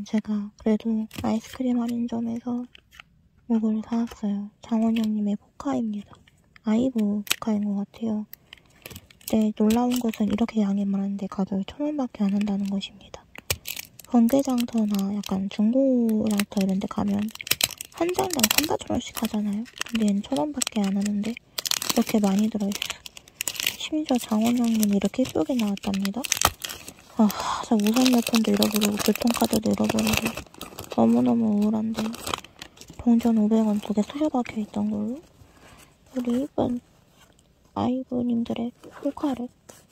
제가 그래도 아이스크림 할인점에서 이걸 사왔어요. 장원영님의 포카입니다. 아이브 포카인 것 같아요. 근데 놀라운 것은 이렇게 양이 많은데 가격이 1,000원밖에 안 한다는 것입니다. 번개장터나 약간 중고장터 이런 데 가면 한 장당 3,000~4,000원씩 하잖아요. 근데 얘는 1,000원밖에 안 하는데 이렇게 많이 들어있어요. 심지어 장원영님이 이렇게 예쁘게 나왔답니다. 저 무선 이어폰도 잃어버리고 교통카드도 잃어버리고 너무너무 우울한데 동전 500원 2개 쑤셔 박혀있던 걸로 우리 이쁜 아이브님들의 포카를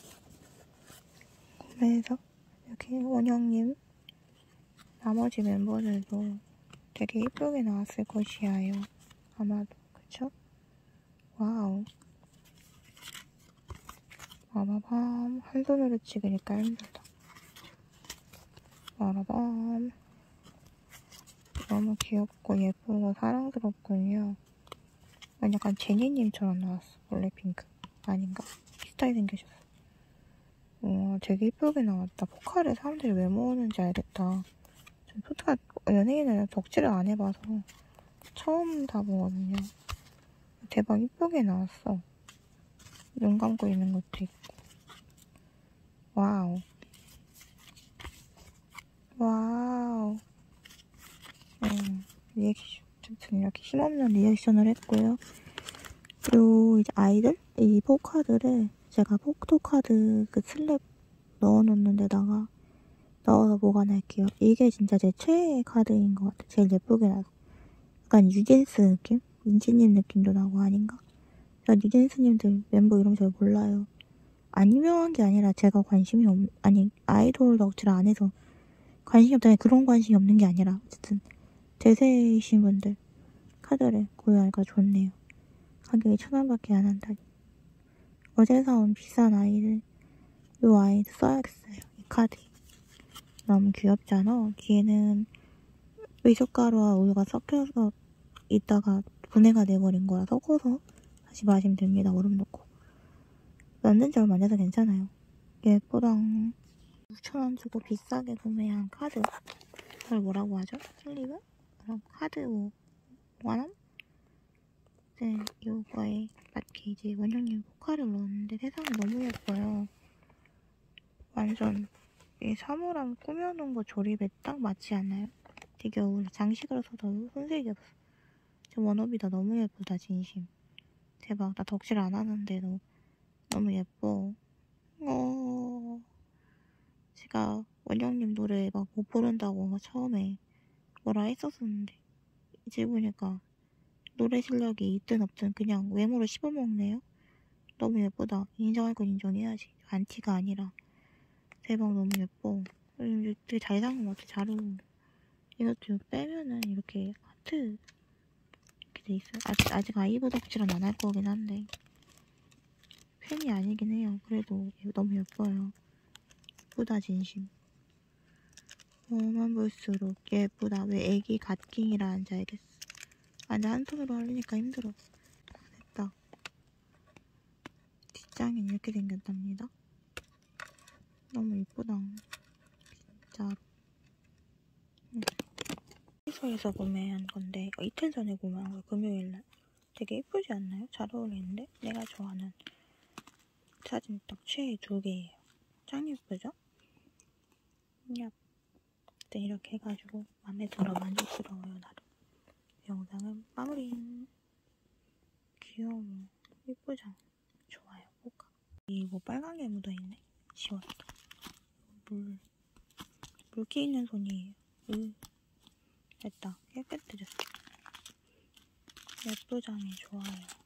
구매해서 이렇게 원영님 나머지 멤버들도 되게 예쁘게 나왔을 것이야요. 아마도 그쵸? 와우. 와바밤. 한 손으로 찍으니까 힘들다. 와라밤. 너무 귀엽고 예쁘고 사랑스럽군요. 약간 제니님처럼 나왔어. 블랙핑크 아닌가? 비슷하게 생기셨어. 우와, 되게 예쁘게 나왔다. 포카를 사람들이 왜 모으는지 알겠다. 전 포카 연예인은 덕질을 안 해봐서 처음 다 보거든요. 대박 예쁘게 나왔어. 눈 감고 있는 것도 있고. 와우. 와우. 리액션, 이렇게 힘없는 리액션을 했고요. 그리고 이제 아이들? 이 포카들을 제가 포토카드 그 슬랩 넣어놓는 데다가 넣어서 보관할게요. 이게 진짜 제 최애 카드인 것 같아요. 제일 예쁘게 나서. 약간 유진스 느낌? 민지님 느낌도 나고 아닌가? 전 유진스님들 멤버 이름 잘 몰라요. 안 유명한 게 아니라 제가 관심이 아이돌 덕질 안 해서 관심이 없다니 그런 관심이 없는 게 아니라 어쨌든 대세이신 분들 카드를 구매하니까 좋네요. 가격이 1,000원밖에 안 한다니. 어제 사온 비싼 아이들 요 아이들 써야겠어요. 이 카드 너무 귀엽잖아. 뒤에는 미숫가루와 우유가 섞여서 있다가 분해가 돼버린 거라 섞어서 다시 마시면 됩니다. 얼음 넣고. 만든 지 얼마 안 돼서 괜찮아요. 예쁘당. 6,000원 주고 비싸게 구매한 카드. 그걸 뭐라고 하죠? 슬리브? 그럼 카드 5만원? 네, 이거에 맞게 이제 원형님 포카를 넣었는데 세상에 너무 예뻐요. 완전 이 사물함 꾸며놓은 거 조립에 딱 맞지 않나요? 되게 장식으로 써도 손색이 없어. 제 워너비다 너무 예쁘다 진심. 대박. 나 덕질 안 하는데도 너무 예뻐. 제가 원영님 노래 막 못 부른다고 처음에 뭐라 했었었는데 이제 보니까 노래 실력이 있든 없든 그냥 외모로 씹어먹네요. 너무 예쁘다. 인정할 건 인정해야지. 안티가 아니라. 대박 너무 예뻐. 되게 잘 산 것 같아. 잘 어울려. 이것도 빼면은 이렇게 하트 이렇게 돼 있어요. 아직 아이브 덕질은 안 할 거긴 한데 팬이 아니긴 해요. 그래도 너무 예뻐요. 예쁘다 진심. 뭐만 볼수록 예쁘다. 왜 애기 갓킹이라 하는지 알겠어. 완전 한 손으로 하려니까 힘들어. 됐다. 뒷장엔 이렇게 생겼답니다. 너무 예쁘다. 진짜로. 회사에서 구매한 건데 이틀 전에 구매한 거예요. 금요일날. 되게 예쁘지 않나요? 잘 어울리는데? 내가 좋아하는 사진 딱 최애 2개예요. 짱 예쁘죠? 얍. 그때 이렇게 해가지고 마음에 들어 만족스러워요 나름. 영상은 마무리. 귀여워. 예쁘죠? 좋아요. 포카. 이거 빨간 게 묻어있네. 지웠다. 물기 있는 손이에요. 됐다. 깨끗해졌어. 예쁘장이 좋아요.